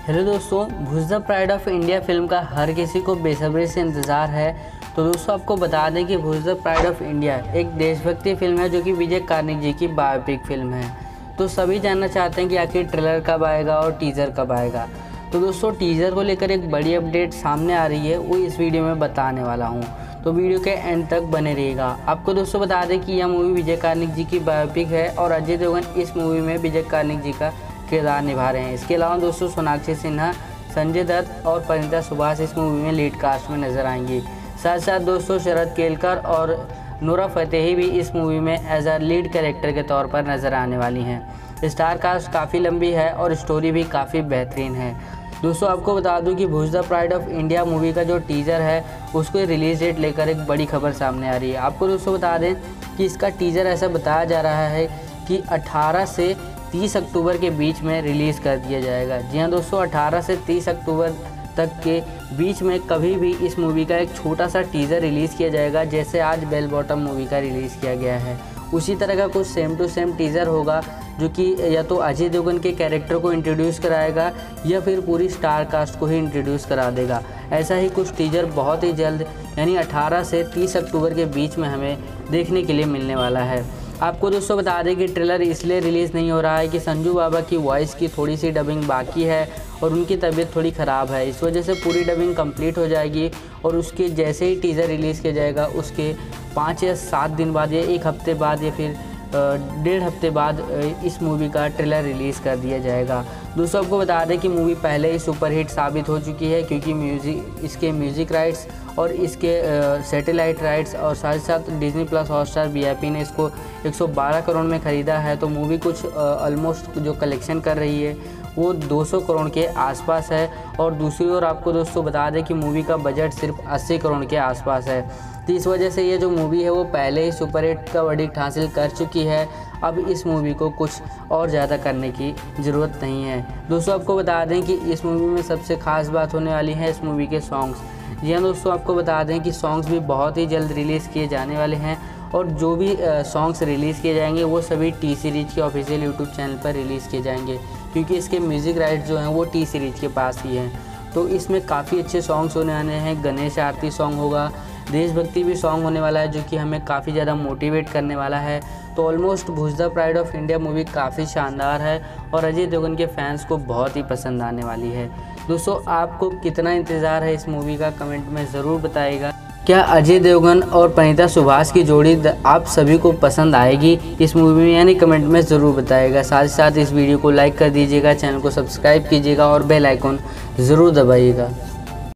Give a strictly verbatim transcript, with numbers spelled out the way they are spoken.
Hello दोस्तों, Bhuj the pride of India film का हर किसी को बेसब्री से इंतज़ार है। तो दोस्तों आपको बता दें कि Bhuj the pride of India एक देशभक्ति फिल्म है जो कि विजय कार्निक जी की बायोपिक फिल्म है। तो सभी जानना चाहते हैं कि आखिर ट्रेलर कब आएगा और टीज़र कब आएगा। तो दोस्तों टीज़र को लेकर एक बड़ी अपडेट सामने आ रही है, वो इस वीडियो में बताने वाला हूँ, तो वीडियो के एंड तक बने रहिएगा। आपको दोस्तों बता दें कि यह मूवी विजय कार्निक जी की बायोपिक है और अजय देवगन इस मूवी में विजय कार्निक जी का किरदार निभा रहे हैं। इसके अलावा दोस्तों सोनाक्षी सिन्हा, संजय दत्त और परिणीता सुभाष इस मूवी में लीड कास्ट में नजर आएंगी। साथ साथ दोस्तों शरद केलकर और नूरा फतेही भी इस मूवी में एज अ लीड कैरेक्टर के तौर पर नजर आने वाली हैं। स्टार कास्ट काफ़ी लंबी है और स्टोरी भी काफ़ी बेहतरीन है। दोस्तों आपको बता दूं कि Bhuj the pride of India movie का जो टीज़र है उसको रिलीज डेट लेकर एक बड़ी खबर सामने आ रही है। आपको दोस्तों बता दें कि इसका टीज़र ऐसा बताया जा रहा है कि अठारह से तीस अक्टूबर के बीच में रिलीज़ कर दिया जाएगा। जी हाँ दोस्तों, अठारह से तीस अक्टूबर तक के बीच में कभी भी इस मूवी का एक छोटा सा टीज़र रिलीज़ किया जाएगा, जैसे आज बेल बॉटम मूवी का रिलीज़ किया गया है। उसी तरह का कुछ सेम टू सेम टीज़र होगा जो कि या तो अजय देवगन के कैरेक्टर को इंट्रोड्यूस कराएगा या फिर पूरी स्टार कास्ट को ही इंट्रोड्यूस करा देगा। ऐसा ही कुछ टीज़र बहुत ही जल्द यानी अठारह से तीस अक्टूबर के बीच में हमें देखने के लिए मिलने वाला है। आपको दोस्तों बता दें कि ट्रेलर इसलिए रिलीज़ नहीं हो रहा है कि संजू बाबा की वॉइस की थोड़ी सी डबिंग बाकी है और उनकी तबीयत थोड़ी ख़राब है। इस वजह से पूरी डबिंग कंप्लीट हो जाएगी और उसके जैसे ही टीज़र रिलीज़ किया जाएगा उसके पाँच या सात दिन बाद या एक हफ्ते बाद या फिर डेढ़ हफ्ते बाद इस मूवी का ट्रेलर रिलीज़ कर दिया जाएगा। दोस्तों आपको बता दें कि मूवी पहले ही सुपरहिट साबित हो चुकी है, क्योंकि म्यूज़िक इसके म्यूज़िक राइट्स और इसके सैटेलाइट राइट्स और साथ ही साथ Disney plus Hotstar V I P ने इसको एक सौ बारह करोड़ में ख़रीदा है। तो मूवी कुछ ऑलमोस्ट जो कलेक्शन कर रही है वो दो सौ करोड़ के आसपास है। और दूसरी ओर आपको दोस्तों बता दें कि मूवी का बजट सिर्फ अस्सी करोड़ के आसपास है। तो इस वजह से ये जो मूवी है वो पहले ही सुपरहिट का वर्डिक्ट हासिल कर चुकी है। अब इस मूवी को कुछ और ज़्यादा करने की ज़रूरत नहीं है। दोस्तों आपको बता दें कि इस मूवी में सबसे ख़ास बात होने वाली है इस मूवी के सॉन्ग्स। जी हाँ दोस्तों, आपको बता दें कि सॉन्ग्स भी बहुत ही जल्द रिलीज़ किए जाने वाले हैं और जो भी सॉन्ग्स रिलीज़ किए जाएंगे वो सभी टी सीरीज के ऑफिशियल यूट्यूब चैनल पर रिलीज़ किए जाएंगे, क्योंकि इसके म्यूज़िक राइट्स जो हैं वो टी सीरीज के पास ही हैं। तो इसमें काफ़ी अच्छे सॉन्ग्स होने वाले हैं। गणेश आरती सॉन्ग होगा, देशभक्ति भी सॉन्ग होने वाला है जो कि हमें काफ़ी ज़्यादा मोटिवेट करने वाला है। तो almost Bhuj the pride of India movie काफ़ी शानदार है और अजय देवगन के फैंस को बहुत ही पसंद आने वाली है। दोस्तों आपको कितना इंतज़ार है इस मूवी का, कमेंट में ज़रूर बताइएगा। क्या अजय देवगन और परिणीता सुभाष की जोड़ी आप सभी को पसंद आएगी इस मूवी में, यानी कमेंट में ज़रूर बताइएगा। साथ ही साथ इस वीडियो को लाइक कर दीजिएगा, चैनल को सब्सक्राइब कीजिएगा और बेल आइकॉन ज़रूर दबाइएगा।